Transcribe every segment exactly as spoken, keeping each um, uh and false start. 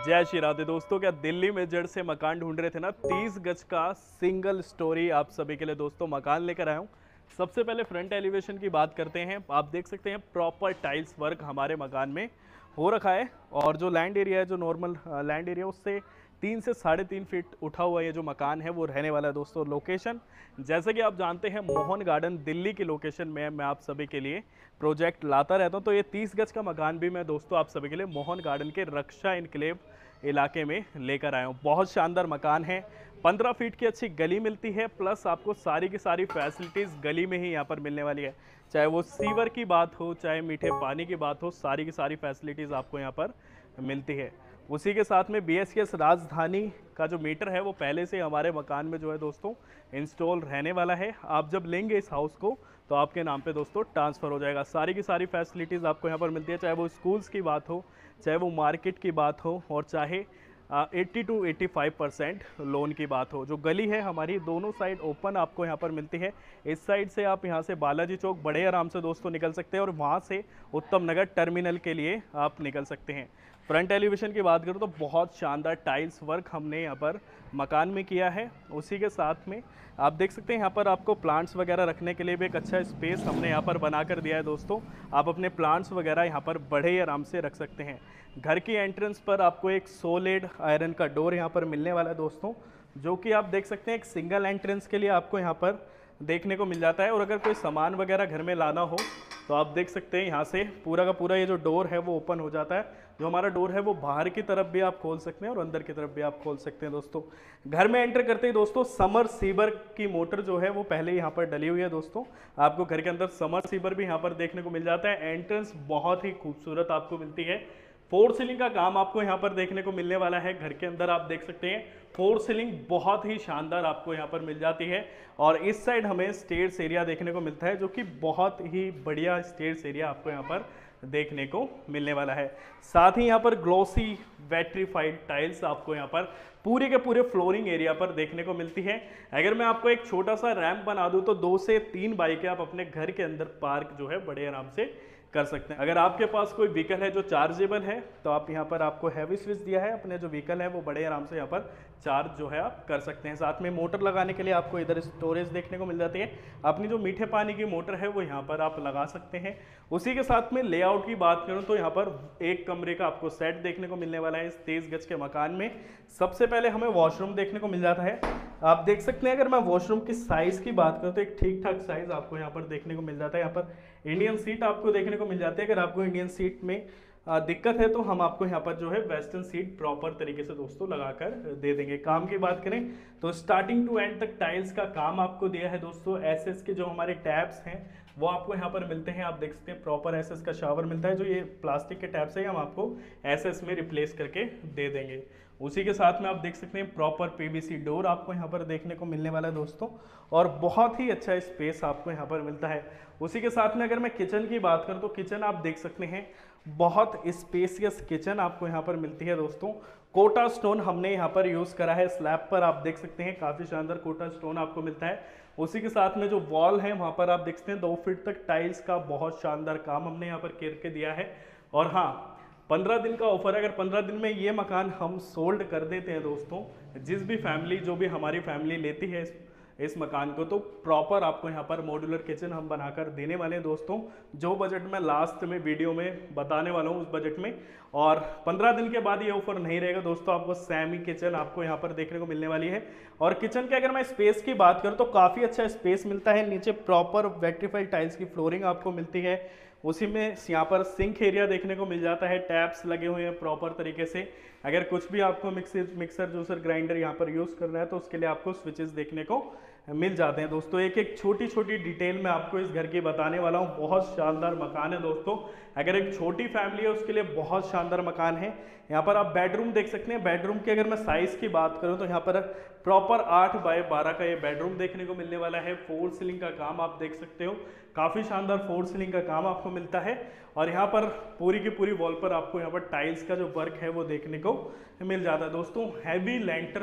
जय श्री राधे दोस्तों। क्या दिल्ली में जड़ से मकान ढूंढ रहे थे ना? तीस गज का सिंगल स्टोरी आप सभी के लिए दोस्तों मकान लेकर आया हूँ। सबसे पहले फ्रंट एलिवेशन की बात करते हैं। आप देख सकते हैं प्रॉपर टाइल्स वर्क हमारे मकान में हो रखा है और जो लैंड एरिया है, जो नॉर्मल लैंड एरिया, उससे तीन से साढ़े तीन फीट उठा हुआ ये जो मकान है वो रहने वाला है दोस्तों। लोकेशन जैसे कि आप जानते हैं मोहन गार्डन दिल्ली की लोकेशन में मैं आप सभी के लिए प्रोजेक्ट लाता रहता हूं। तो ये तीस गज का मकान भी मैं दोस्तों आप सभी के लिए मोहन गार्डन के रक्षा इनक्लेव इलाके में लेकर आया हूँ। बहुत शानदार मकान है। पंद्रह फीट की अच्छी गली मिलती है, प्लस आपको सारी की सारी फैसिलिटीज़ गली में ही यहाँ पर मिलने वाली है। चाहे वो सीवर की बात हो, चाहे मीठे पानी की बात हो, सारी की सारी फैसिलिटीज़ आपको यहाँ पर मिलती है। उसी के साथ में बी एस के एस राजधानी का जो मीटर है वो पहले से हमारे मकान में जो है दोस्तों इंस्टॉल रहने वाला है। आप जब लेंगे इस हाउस को तो आपके नाम पे दोस्तों ट्रांसफ़र हो जाएगा। सारी की सारी फैसिलिटीज़ आपको यहाँ पर मिलती है, चाहे वो स्कूल्स की बात हो, चाहे वो मार्केट की बात हो, और चाहे अस्सी टू पचासी परसेंट लोन की बात हो। जो गली है हमारी दोनों साइड ओपन आपको यहाँ पर मिलती है। इस साइड से आप यहाँ से बालाजी चौक बड़े आराम से दोस्तों निकल सकते हैं और वहाँ से उत्तम नगर टर्मिनल के लिए आप निकल सकते हैं। फ्रंट एलिवेशन की बात करूँ तो बहुत शानदार टाइल्स वर्क हमने यहाँ पर मकान में किया है। उसी के साथ में आप देख सकते हैं यहाँ पर आपको प्लांट्स वगैरह रखने के लिए भी एक अच्छा स्पेस हमने यहाँ पर बना कर दिया है दोस्तों। आप अपने प्लांट्स वगैरह यहाँ पर बड़े आराम से रख सकते हैं। घर की एंट्रेंस पर आपको एक सोलिड आयरन का डोर यहाँ पर मिलने वाला है दोस्तों, जो कि आप देख सकते हैं एक सिंगल एंट्रेंस के लिए आपको यहाँ पर देखने को मिल जाता है। और अगर कोई सामान वगैरह घर में लाना हो तो आप देख सकते हैं यहाँ से पूरा का पूरा ये जो डोर है वो ओपन हो जाता है। जो हमारा डोर है वो बाहर की तरफ भी आप खोल सकते हैं और अंदर की तरफ भी आप खोल सकते हैं दोस्तों। घर में एंटर करते ही दोस्तों समर सीवर की मोटर जो है वो पहले यहाँ पर डली हुई है दोस्तों। आपको घर के अंदर समर सीवर भी यहाँ पर देखने को मिल जाता है। एंट्रेंस बहुत ही खूबसूरत आपको मिलती है। फोर सीलिंग का काम आपको यहाँ पर देखने को मिलने वाला है। घर के अंदर आप देख सकते हैं फोर सीलिंग बहुत ही शानदार आपको यहाँ पर मिल जाती है। और इस साइड हमें स्टेयर्स एरिया देखने को मिलता है, जो कि बहुत ही बढ़िया स्टेयर्स एरिया आपको यहाँ पर देखने को मिलने वाला है। साथ ही यहाँ पर ग्लॉसी वेट्रीफाइड टाइल्स आपको यहाँ पर पूरे के पूरे फ्लोरिंग एरिया पर देखने को मिलती है। अगर मैं आपको एक छोटा सा रैंप बना दूं तो दो से तीन बाइकें आप अपने घर के अंदर पार्क जो है बड़े आराम से कर सकते हैं। अगर आपके पास कोई व्हीकल है जो चार्जेबल है तो आप यहाँ पर आपको हैवी स्विच दिया है, अपने जो व्हीकल है वो बड़े आराम से यहाँ पर चार्ज जो है आप कर सकते हैं। साथ में मोटर लगाने के लिए आपको इधर स्टोरेज देखने को मिल जाती है। अपनी जो मीठे पानी की मोटर है वो यहाँ पर आप लगा सकते हैं। उसी के साथ में लेआउट की बात करूँ तो यहाँ पर एक कमरे का आपको सेट देखने को मिलने वाला है इस तेईस गज के मकान में। सबसे पहले हमें वॉशरूम देखने को मिल जाता है। आप देख सकते हैं अगर मैं वॉशरूम की साइज़ की बात करूँ तो एक ठीक ठाक साइज़ आपको यहाँ पर देखने को मिल जाता है। यहाँ पर इंडियन सीट आपको देखने को मिल जाती है। अगर आपको इंडियन सीट में दिक्कत है तो हम आपको यहाँ पर जो है वेस्टर्न सीट प्रॉपर तरीके से दोस्तों लगाकर दे देंगे। काम की बात करें तो स्टार्टिंग टू एंड तक टाइल्स का काम आपको दिया है दोस्तों। एसएस के जो हमारे टैप्स हैं वो आपको यहाँ पर मिलते हैं। आप देख सकते हैं प्रॉपर एसएस का शावर मिलता है। जो ये प्लास्टिक के टैप्स है हम आपको एसएस में रिप्लेस करके दे देंगे। उसी के साथ में आप देख सकते हैं प्रॉपर पीवीसी डोर आपको यहाँ पर देखने को मिलने वाला है दोस्तों, और बहुत ही अच्छा स्पेस आपको यहाँ पर मिलता है। उसी के साथ में अगर मैं किचन की बात करूँ तो किचन आप देख सकते हैं बहुत स्पेसियस किचन आपको यहाँ पर मिलती है दोस्तों। कोटा स्टोन हमने यहाँ पर यूज़ करा है स्लैब पर, आप देख सकते हैं काफ़ी शानदार कोटा स्टोन आपको मिलता है। उसी के साथ में जो वॉल है वहाँ पर आप देख सकते हैं दो फीट तक टाइल्स का बहुत शानदार काम हमने यहाँ पर करके दिया है। और हाँ, पंद्रह दिन का ऑफर है। अगर पंद्रह दिन में ये मकान हम सोल्ड कर देते हैं दोस्तों, जिस भी फैमिली जो भी हमारी फैमिली लेती है इस, इस मकान को, तो प्रॉपर आपको यहाँ पर मॉड्यूलर किचन हम बनाकर देने वाले हैं दोस्तों। जो बजट मैं लास्ट में वीडियो में बताने वाला हूँ उस बजट में। और पंद्रह दिन के बाद ये ऑफर नहीं रहेगा दोस्तों। आपको सेमी किचन आपको यहाँ पर देखने को मिलने वाली है। और किचन के अगर मैं स्पेस की बात करूँ तो काफ़ी अच्छा स्पेस मिलता है। नीचे प्रॉपर वेट्रीफाइड टाइल्स की फ्लोरिंग आपको मिलती है। उसी में यहाँ पर सिंक एरिया देखने को मिल जाता है। टैप्स लगे हुए हैं प्रॉपर तरीके से। अगर कुछ भी आपको मिक्सर मिक्सर जूसर ग्राइंडर यहाँ पर यूज़ करना है तो उसके लिए आपको स्विचेस देखने को मिल जाते हैं दोस्तों। एक एक छोटी छोटी डिटेल में आपको इस घर की बताने वाला हूँ। बहुत शानदार मकान है दोस्तों। अगर एक छोटी फैमिली है उसके लिए बहुत शानदार मकान है। यहाँ पर आप बेडरूम देख सकते हैं। बेडरूम की अगर मैं साइज़ की बात करूँ तो यहाँ पर प्रॉपर आठ बाय बारह का ये बेडरूम देखने को मिलने वाला है। फोर सीलिंग का काम आप देख सकते हो, काफ़ी शानदार फोर सीलिंग का काम आपको मिलता है। और यहाँ पर पूरी की पूरी वॉल पर आपको यहाँ पर टाइल्स का जो वर्क है वो देखने को मिल जाता है दोस्तों। हैवी लेंटर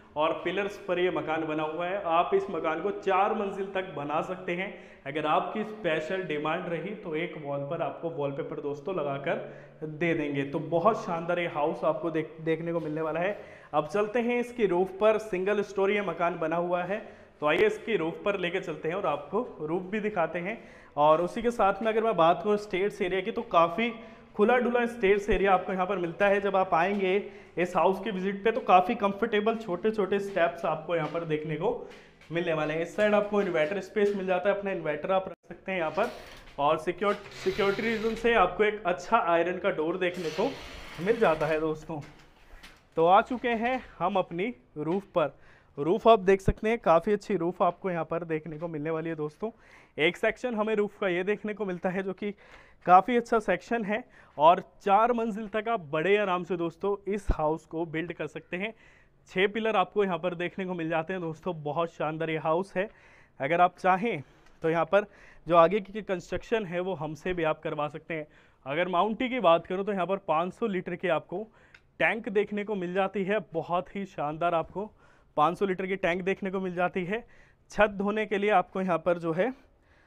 और पिलर्स पर ये मकान बना हुआ है। आप इस मकान को चार मंजिल तक बना सकते हैं। अगर आपकी स्पेशल डिमांड रही तो एक वॉल पर आपको वॉलपेपर दोस्तों लगाकर दे देंगे। तो बहुत शानदार ये हाउस आपको देख देखने को मिलने वाला है। अब चलते हैं इसकी रूफ पर। सिंगल स्टोरी ये मकान बना हुआ है, तो आइए इसकी रूफ पर लेके चलते हैं और आपको रूफ भी दिखाते हैं। और उसी के साथ में अगर मैं बात करूँ स्टेयर्स एरिया की, तो काफ़ी खुला डुला स्टेयर्स एरिया आपको यहाँ पर मिलता है। जब आप आएंगे इस हाउस की विजिट पे तो काफ़ी कंफर्टेबल छोटे छोटे स्टेप्स आपको यहाँ पर देखने को मिलने वाले हैं। इस साइड आपको इन्वर्टर स्पेस मिल जाता है, अपना इन्वर्टर आप रख सकते हैं यहाँ पर। और सिक्योर सिक्योरिटी रीजन से आपको एक अच्छा आयरन का डोर देखने को मिल जाता है दोस्तों। तो आ चुके हैं हम अपनी रूफ पर। रूफ आप देख सकते हैं, काफ़ी अच्छी रूफ आपको यहाँ पर देखने को मिलने वाली है दोस्तों। एक सेक्शन हमें रूफ का ये देखने को मिलता है जो कि काफ़ी अच्छा सेक्शन है, और चार मंजिल तक आप बड़े आराम से दोस्तों इस हाउस को बिल्ड कर सकते हैं। छः पिलर आपको यहाँ पर देखने को मिल जाते हैं दोस्तों। बहुत शानदार ये हाउस है। अगर आप चाहें तो यहाँ पर जो आगे की कंस्ट्रक्शन है वो हमसे भी आप करवा सकते हैं। अगर माउंटी की बात करूँ तो यहाँ पर पाँच सौ लीटर की आपको टैंक देखने को मिल जाती है। बहुत ही शानदार आपको पाँच सौ लीटर की टैंक देखने को मिल जाती है। छत धोने के लिए आपको यहाँ पर जो है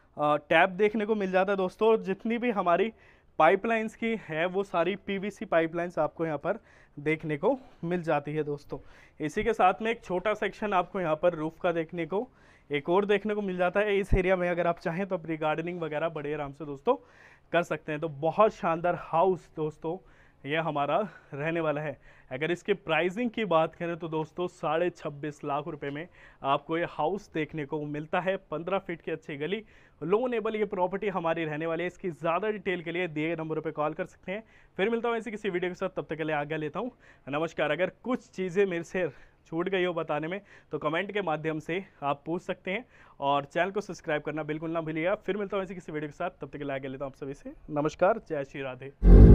टैप देखने को मिल जाता है दोस्तों। और जितनी भी हमारी पाइपलाइंस की है वो सारी पीवीसी पाइपलाइंस आपको यहाँ पर देखने को मिल जाती है दोस्तों। इसी के साथ में एक छोटा सेक्शन आपको यहाँ पर रूफ का देखने को एक और देखने को मिल जाता है। इस एरिया में अगर आप चाहें तो अपनी गार्डनिंग वगैरह बड़े आराम से दोस्तों कर सकते हैं। तो बहुत शानदार हाउस दोस्तों ये हमारा रहने वाला है। अगर इसकी प्राइसिंग की बात करें तो दोस्तों साढ़े छब्बीस लाख रुपए में आपको ये हाउस देखने को मिलता है। पंद्रह फीट की अच्छी गली, लोनेबल ये प्रॉपर्टी हमारी रहने वाली है। इसकी ज़्यादा डिटेल के लिए दिए गए नंबरों पे कॉल कर सकते हैं। फिर मिलता हूँ ऐसी किसी वीडियो के साथ, तब तक के लिए आज्ञा लेता हूँ। नमस्कार। अगर कुछ चीज़ें मेरे से छूट गई हो बताने में तो कमेंट के माध्यम से आप पूछ सकते हैं, और चैनल को सब्सक्राइब करना बिल्कुल ना भूलिएगा। फिर मिलता हूँ ऐसी किसी वीडियो के साथ, तब तक के लिए आज्ञा लेता हूँ आप सभी से। नमस्कार, जय श्री राधे।